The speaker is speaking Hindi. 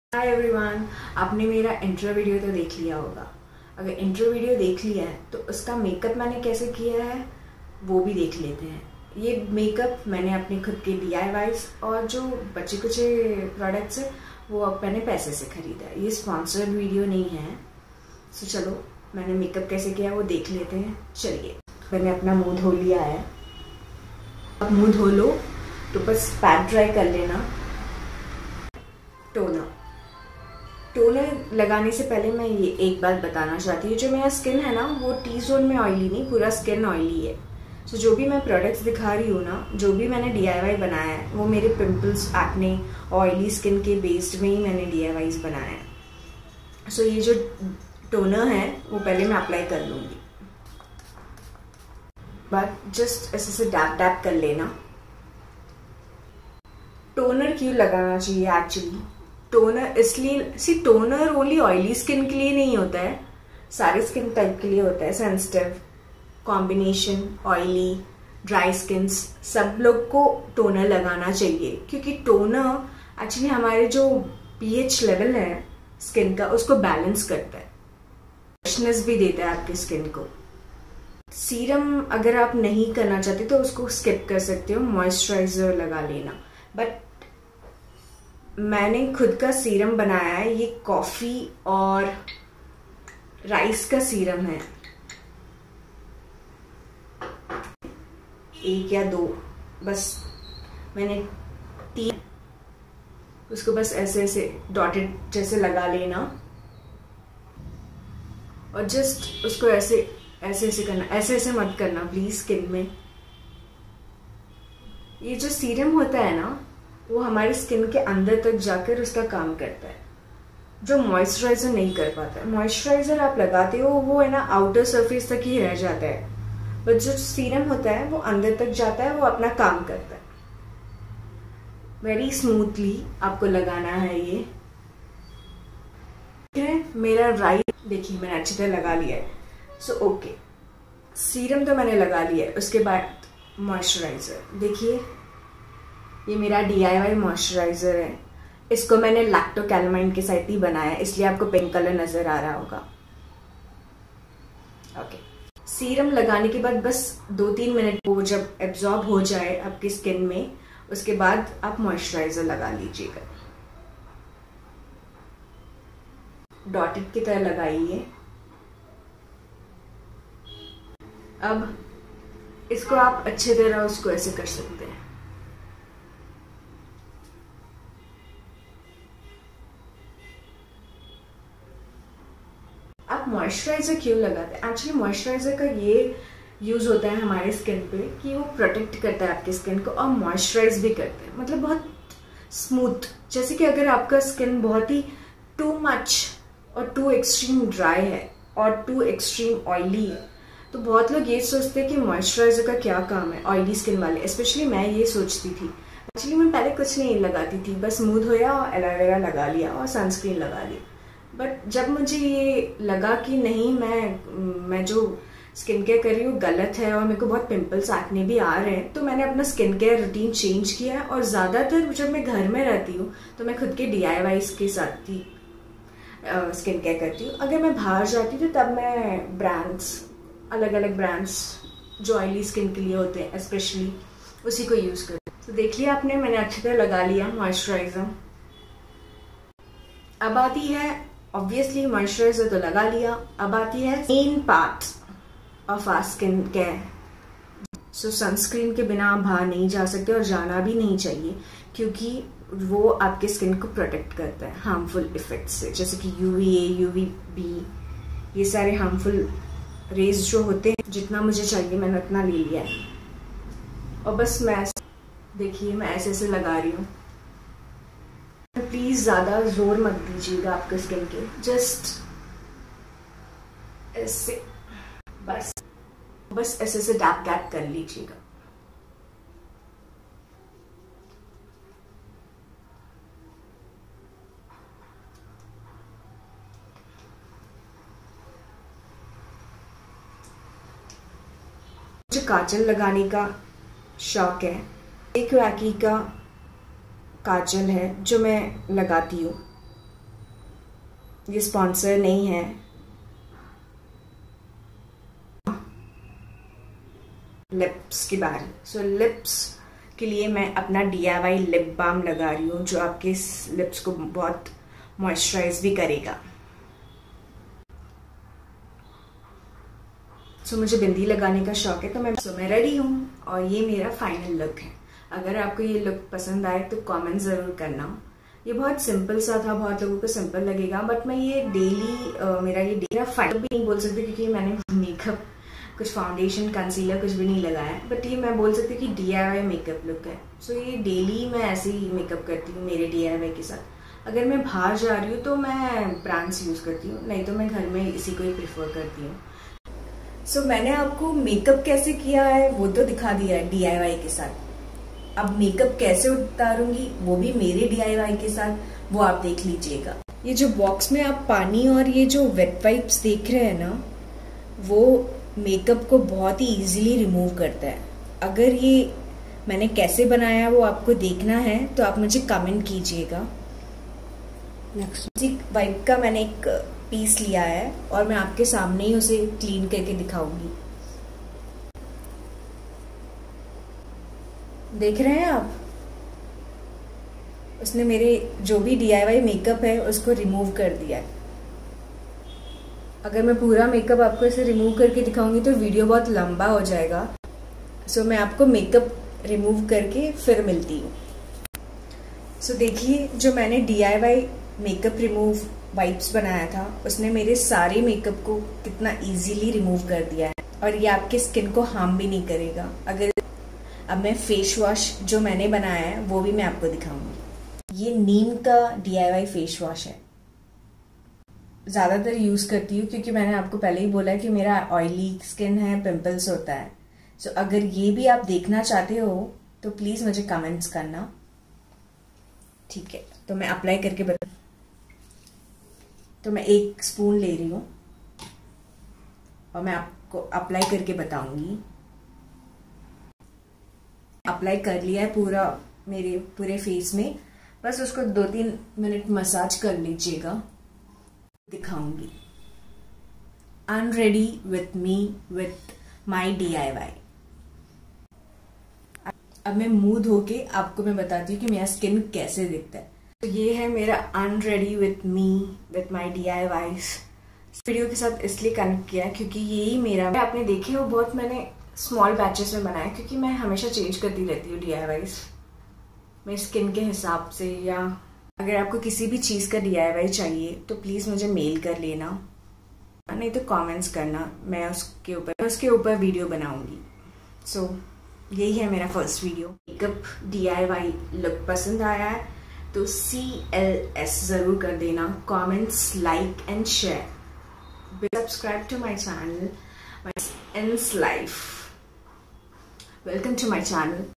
हाय एवरीवन, आपने मेरा इंट्रो वीडियो तो देख लिया होगा। अगर इंट्रो वीडियो देख लिया है तो उसका मेकअप मैंने कैसे किया है वो भी देख लेते हैं। ये मेकअप मैंने अपने खुद के DIYs और जो बचे कुचे प्रोडक्ट्स है वो अब मैंने पैसे से खरीदा है। ये स्पॉन्सर्ड वीडियो नहीं है। सो चलो मैंने मेकअप कैसे किया वो देख लेते हैं। चलिए, मैंने अपना मुंह धो लिया है। अब मुंह धो लो तो बस पैक ड्राई कर लेना। टोनर लगाने से पहले मैं ये एक बात बताना चाहती हूँ, जो मेरा स्किन है ना वो T जोन में ऑयली नहीं, पूरा स्किन ऑयली है। सो जो भी मैं प्रोडक्ट्स दिखा रही हूँ ना, जो भी मैंने DIY बनाया है वो मेरे पिंपल्स, एक्ने, ऑयली स्किन के बेस्ड में ही मैंने DIYs बनाया है। सो ये जो टोनर है वो पहले मैं अप्लाई कर लूँगी। बट जस्ट ऐसे से डैप डैप कर लेना। टोनर क्यों लगाना चाहिए एक्चुअली? टोनर इसलिए, टोनर ओनली ऑयली स्किन के लिए नहीं होता है, सारे स्किन टाइप के लिए होता है। Sensitive, combination, oily, dry skins, सब लोग को टोनर लगाना चाहिए, क्योंकि टोनर एक्चुअली हमारे जो pH लेवल है स्किन का उसको बैलेंस करता है, फ्रेशनेस भी देता है आपकी स्किन को। सीरम अगर आप नहीं करना चाहते तो उसको स्किप कर सकते हो, मॉइस्चराइजर लगा लेना। बट मैंने खुद का सीरम बनाया है। ये कॉफी और राइस का सीरम है, 1 या 2, बस मैंने 3, उसको बस ऐसे ऐसे डॉटेड जैसे लगा लेना और जस्ट उसको ऐसे ऐसे ऐसे करना। ऐसे ऐसे मत करना प्लीज स्किन में। ये जो सीरम होता है ना वो हमारी स्किन के अंदर तक जाकर उसका काम करता है, जो मॉइस्चराइजर नहीं कर पाता है। मॉइस्चराइजर आप लगाते हो वो है ना आउटर सरफेस तक ही रह जाता है, बट जो सीरम होता है वो अंदर तक जाता है, वो अपना काम करता है। वेरी स्मूथली आपको लगाना है ये। ठीक है, मेरा राइट देखिए मैंने अच्छी तरह लगा लिया है। सो ओके, सीरम तो मैंने लगा लिया है। उसके बाद मॉइस्चराइजर देखिए, ये मेरा DIY मॉइस्चराइजर है। इसको मैंने लैक्टोकैलामाइन के साथ ही बनाया है, इसलिए आपको पिंक कलर नजर आ रहा होगा। ओके, सीरम लगाने के बाद बस 2-3 मिनट वो जब एब्जॉर्ब हो जाए आपकी स्किन में, उसके बाद आप मॉइस्चराइजर लगा लीजिएगा। डॉटेड की तरह लगाइए। अब इसको आप अच्छे तरह उसको ऐसे कर सकते हैं। आप मॉइस्चराइजर क्यों लगाते हैं? एक्चुअली मॉइस्चराइजर का ये यूज होता है हमारे स्किन पे कि वो प्रोटेक्ट करता है आपकी स्किन को और मॉइस्चराइज भी करता है, मतलब बहुत स्मूथ। जैसे कि अगर आपका स्किन बहुत ही टू मच और टू एक्सट्रीम ड्राई है और टू एक्सट्रीम ऑयली है, तो बहुत लोग ये सोचते हैं कि मॉइस्चराइजर का क्या काम है, ऑयली स्किन वाले। स्पेशली मैं ये सोचती थी। एक्चुअली मैं पहले कुछ नहीं लगाती थी, बस मुंह धोया और एलोवेरा लगा लिया और सनस्क्रीन लगा लिया। बट जब मुझे ये लगा कि नहीं, मैं जो स्किन केयर कर रही हूँ गलत है और मेरे को बहुत पिंपल्स, एक्ने भी आ रहे हैं, तो मैंने अपना स्किन केयर रूटीन चेंज किया है। और ज़्यादातर जब मैं घर में रहती हूँ तो मैं खुद के DIYs के साथ ही स्किन केयर करती हूँ। अगर मैं बाहर जाती हूँ तो तब मैं ब्रांड्स, अलग अलग ब्रांड्स जो ऑयली स्किन के लिए होते हैं स्पेशली, उसी को यूज़ करती हूँ। तो देख लिया आपने, मैंने अच्छी तरह लगा लिया मॉइस्चराइजर। अब आती है, ऑब्वियसली मॉइस्चराइजर तो लगा लिया, अब आती है main part of our skin care. So sunscreen के बिना आप बाहर नहीं जा सकते और जाना भी नहीं चाहिए, क्योंकि वो आपके स्किन को प्रोटेक्ट करता है हार्मफुल इफेक्ट से, जैसे कि UVA, UVB, ये सारे हार्मफुल रेज जो होते हैं। जितना मुझे चाहिए मैंने उतना ले लिया है। और बस मैं देखिए मैं ऐसे ऐसे लगा रही हूँ। प्लीज ज्यादा जोर मत दीजिएगा आपके स्किन के, जस्ट ऐसे, बस ऐसे से डैप डैप कर लीजिएगा। मुझे काजल लगाने का शौक है। एक वैकी का काजल है जो मैं लगाती हूँ। ये स्पॉन्सर नहीं है। लिप्स की बारी। सो लिप्स के लिए मैं अपना DIY लिप बाम लगा रही हूँ, जो आपके लिप्स को बहुत मॉइस्चराइज भी करेगा। सो मुझे बिंदी लगाने का शौक है, तो मैं रेडी हूँ और ये मेरा फाइनल लुक है। अगर आपको ये लुक पसंद आए तो कमेंट ज़रूर करना। ये बहुत सिंपल सा था, बहुत लोगों को सिंपल लगेगा, बट मैं ये डेली मेरा फाइनल भी नहीं बोल सकती क्योंकि मैंने मेकअप, कुछ फाउंडेशन, कंसीलर कुछ भी नहीं लगाया, बट ये मैं बोल सकती हूँ कि DIY मेकअप लुक है। सो ये डेली मैं ऐसे ही मेकअप करती हूँ मेरे DIY के साथ। अगर मैं बाहर जा रही हूँ तो मैं ब्रांड्स यूज़ करती हूँ, नहीं तो मैं घर में इसी को ही प्रेफर करती हूँ। सो मैंने आपको मेकअप कैसे किया है वो तो दिखा दिया है DIY के साथ। अब मेकअप कैसे उतारूंगी वो भी मेरे DIY के साथ, वो आप देख लीजिएगा। ये जो बॉक्स में आप पानी और ये जो वेट वाइप्स देख रहे हैं ना, वो मेकअप को बहुत ही इजीली रिमूव करता है। अगर ये मैंने कैसे बनाया वो आपको देखना है तो आप मुझे कमेंट कीजिएगा। नेक्स्ट वाइप का मैंने एक पीस लिया है और मैं आपके सामने ही उसे क्लीन करके दिखाऊंगी। देख रहे हैं आप, उसने मेरे जो भी DIY मेकअप है उसको रिमूव कर दिया है। अगर मैं पूरा मेकअप आपको ऐसे रिमूव करके दिखाऊंगी तो वीडियो बहुत लंबा हो जाएगा। सो मैं आपको मेकअप रिमूव करके फिर मिलती हूँ। सो देखिए, जो मैंने DIY मेकअप रिमूव वाइप्स बनाया था उसने मेरे सारे मेकअप को कितना इजीली रिमूव कर दिया है, और ये आपके स्किन को हार्म भी नहीं करेगा। अगर अब मैं फेस वॉश जो मैंने बनाया है वो भी मैं आपको दिखाऊंगी। ये नीम का DIY फेस वॉश है। ज़्यादातर यूज़ करती हूँ क्योंकि मैंने आपको पहले ही बोला है कि मेरा ऑयली स्किन है, पिंपल्स होता है। सो अगर ये भी आप देखना चाहते हो तो प्लीज़ मुझे कमेंट्स करना, ठीक है? तो मैं अप्लाई करके तो मैं 1 स्पून ले रही हूँ और मैं आपको अप्लाई करके बताऊंगी। अप्लाई कर लिया है पूरा मेरे पूरे फेस में, बस उसको 2-3 मिनट मसाज कर लीजिएगा। दिखाऊंगी। I am ready with me with my DIY। अब मैं मुंह धो के आपको मैं बताती हूँ कि मेरा स्किन कैसे दिखता है। तो ये है मेरा unready with me with my DIYs। इस वीडियो के साथ इसलिए कनेक्ट किया क्योंकि यही मेरा, आपने देखे वो बहुत मैंने स्मॉल बैचेस में बनाया क्योंकि मैं हमेशा चेंज करती रहती हूँ DIYs मेरी स्किन के हिसाब से। या अगर आपको किसी भी चीज़ का DIY चाहिए तो प्लीज़ मुझे मेल कर लेना, नहीं तो कमेंट्स करना, मैं उसके ऊपर वीडियो बनाऊंगी। सो यही है मेरा first video. Makeup DIY look पसंद आया है तो CLS ज़रूर कर देना, comments, like and share. Subscribe to my channel, my एंस life. Welcome to my channel.